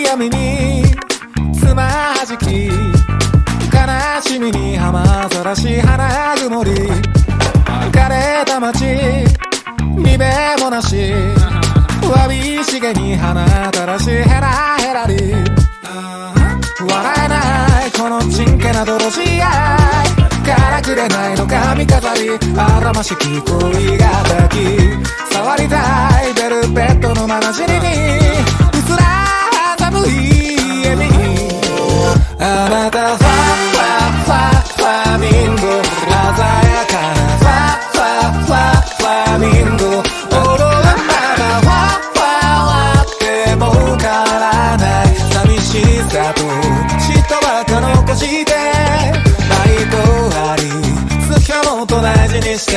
闇につまはじき、悲しみに浜ざらし花曇り、枯れた街にべもなし、わびしげに花たらしヘラヘラり、笑えないこのちんけな泥仕合、からくれないの髪飾り、あらましき恋が抱き、触りたいベルベットのまなじりに、うつら寒い家に、あなたファファミンゴ、鮮やかなファミンゴ、踊るままファっても変わらない寂しさと嫉妬ばっか残して、愛とあり月はもっと大事にして、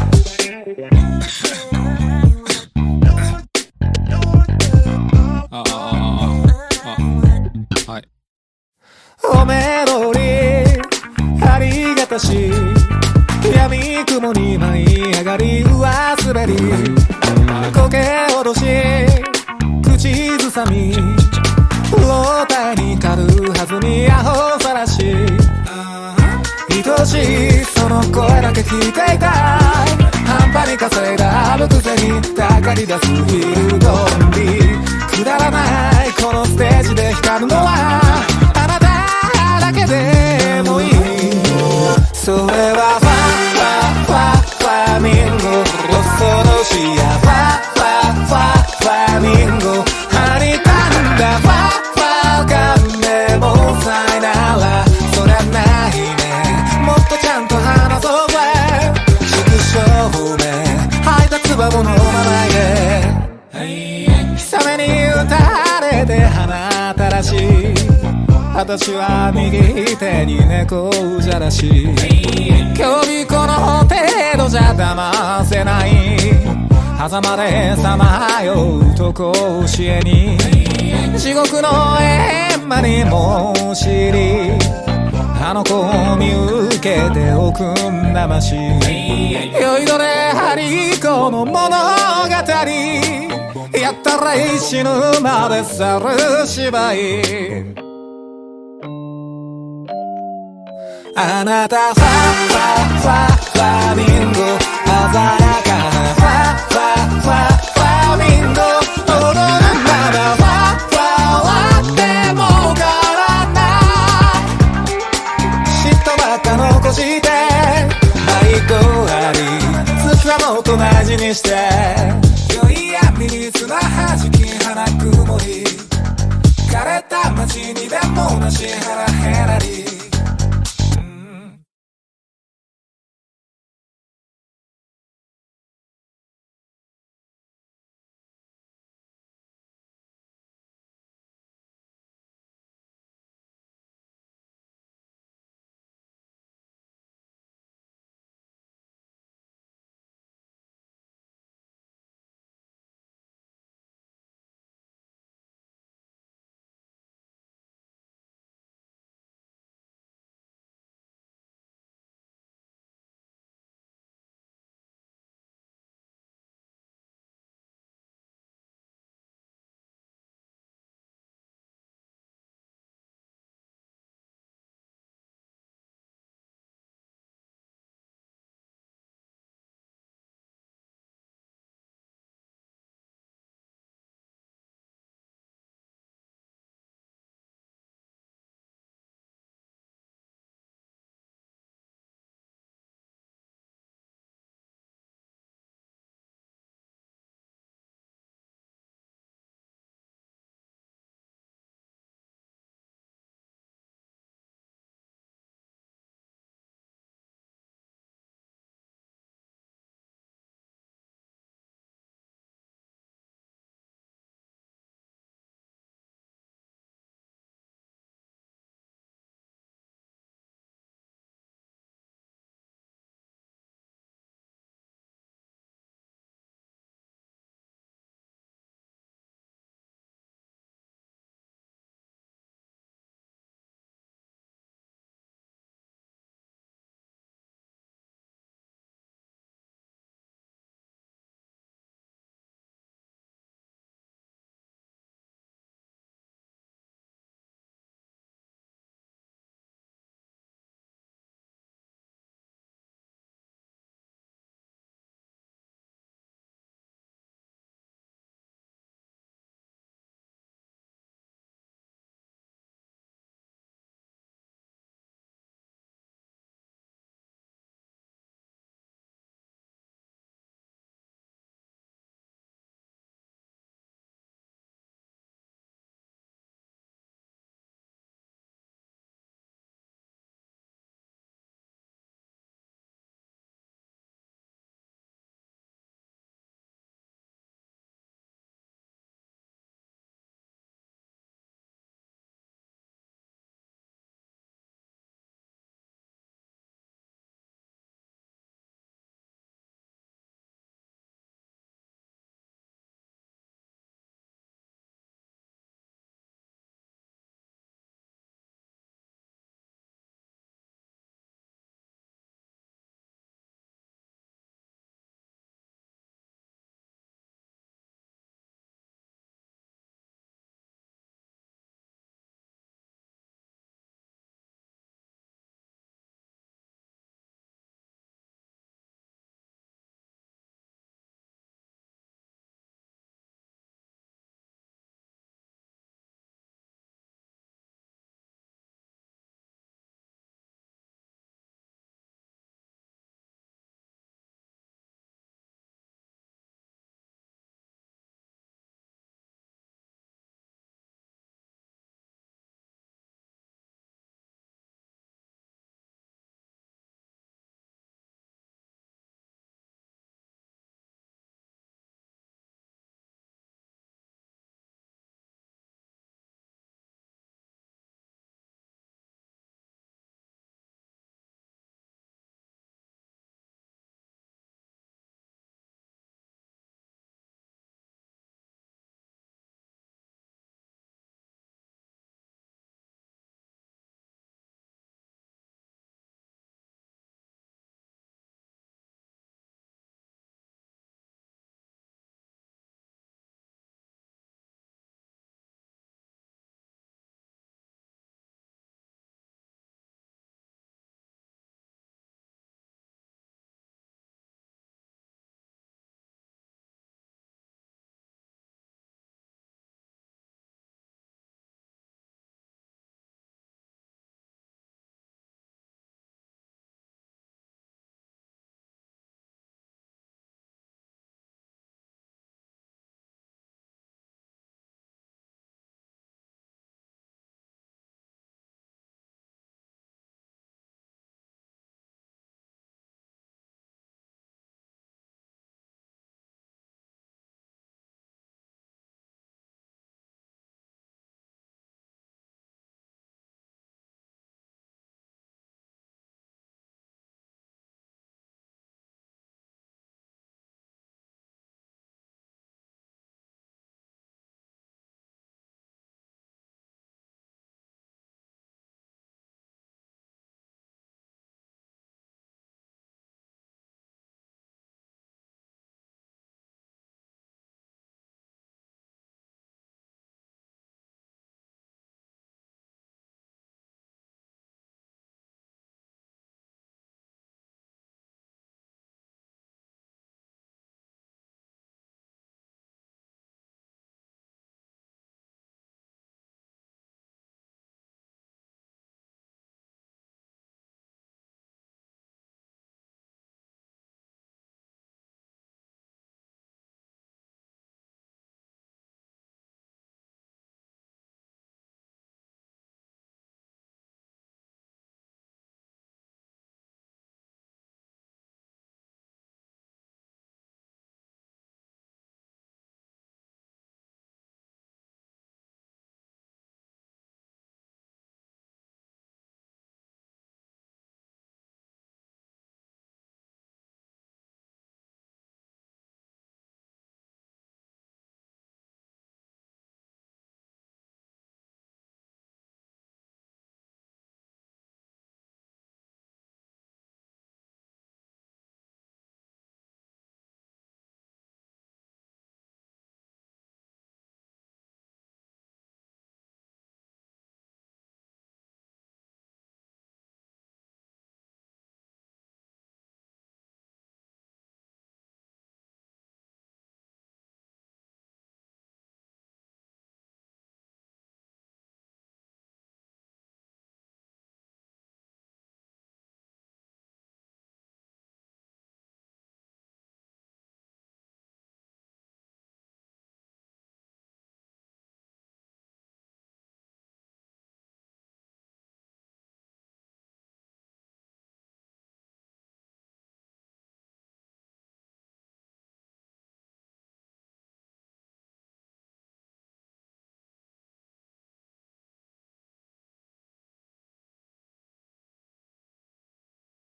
おめどりありがたし、闇雲に舞い上がり上滑り、苔おどし口ずさみ、老体に狩るはずにアホさらし、愛しいその声だけ聞いていたい、半端に稼いだあぶくぜにたかり出すビルドンビ、くだらないこのステージで光るのはあなただけでもいい、それはファミンゴ、恐ろしやファミンゴ、はにかんだファが目もさえならそりゃないね、もっとちゃんと話そうぜ、縮小目配達はものまないで、氷雨に打たれて花たらし、私は右手に猫じゃらし、今日この程度じゃ騙せない、狭間でさまようと甲子園に、地獄の閻魔に申し入り、あの子を見受けておくんなまし、酔いどれ張り子の物語、やったら死ぬまで去る芝居、あなたファミンゴ、鮮やかなファミンゴ、踊るならファっても変わらない、嫉妬ばっか残して愛とあり月はもっと大事にして、良い闇につまはじき花曇り、枯れた街にでもなしヘラヘラり、